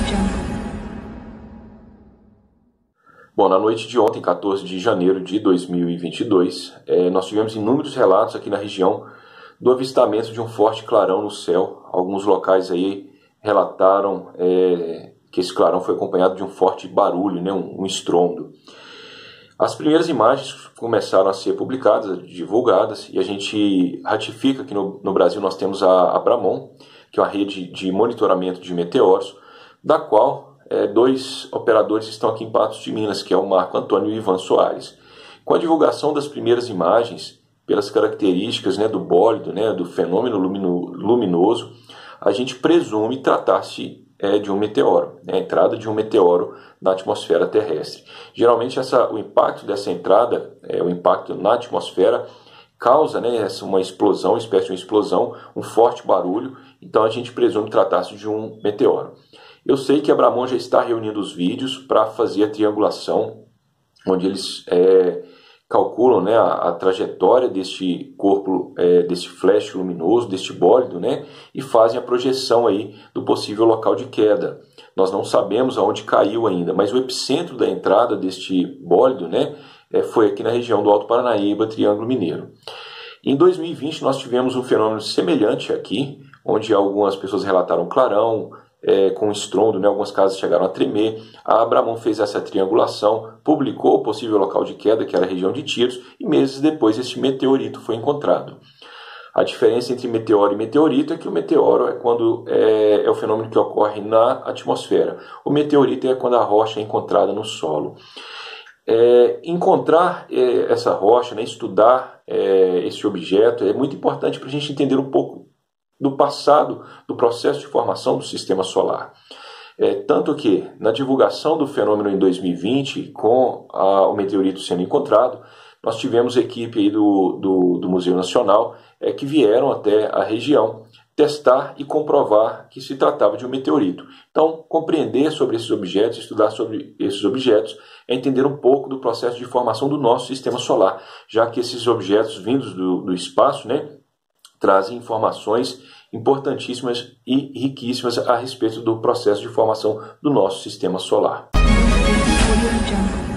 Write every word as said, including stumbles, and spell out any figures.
Bom, na noite de ontem, quatorze de janeiro de dois mil e vinte e dois, é, nós tivemos inúmeros relatos aqui na região do avistamento de um forte clarão no céu. Alguns locais aí relataram é, que esse clarão foi acompanhado de um forte barulho, né, um, um estrondo. As primeiras imagens começaram a ser publicadas, divulgadas, e a gente ratifica que no, no Brasil nós temos a Abramon, que é uma rede de monitoramento de meteoros, da qual é, dois operadores estão aqui em Patos de Minas, que é o Marco Antônio e o Ivan Soares. Com a divulgação das primeiras imagens, pelas características, né, do bólido, né, do fenômeno lumino, luminoso, a gente presume tratar-se é, de um meteoro, né, a entrada de um meteoro na atmosfera terrestre. Geralmente essa, o impacto dessa entrada, é, o impacto na atmosfera, causa, né, essa, uma explosão, uma espécie de uma explosão, um forte barulho, então a gente presume tratar-se de um meteoro. Eu sei que a Abramon já está reunindo os vídeos para fazer a triangulação, onde eles é, calculam, né, a, a trajetória deste corpo, é, deste flash luminoso, deste bólido, né, e fazem a projeção aí do possível local de queda. Nós não sabemos aonde caiu ainda, mas o epicentro da entrada deste bólido, né, é, foi aqui na região do Alto Paranaíba, Triângulo Mineiro. Em dois mil e vinte nós tivemos um fenômeno semelhante aqui, onde algumas pessoas relataram clarão, É, com estrondo, né? Algumas casas chegaram a tremer. A Abramon fez essa triangulação, publicou o possível local de queda, que era a região de Tiros, e meses depois este meteorito foi encontrado. A diferença entre meteoro e meteorito é que o meteoro é quando é, é o fenômeno que ocorre na atmosfera. O meteorito é quando a rocha é encontrada no solo. É, encontrar é, essa rocha, né? Estudar é, esse objeto é muito importante para a gente entender um pouco do passado do processo de formação do sistema solar. É, tanto que, na divulgação do fenômeno em dois mil e vinte, com a, o meteorito sendo encontrado, nós tivemos equipe aí do, do, do Museu Nacional é, que vieram até a região testar e comprovar que se tratava de um meteorito. Então, compreender sobre esses objetos, estudar sobre esses objetos, é entender um pouco do processo de formação do nosso sistema solar, já que esses objetos vindos do, do espaço, né, trazem informações importantíssimas e riquíssimas a respeito do processo de formação do nosso sistema solar.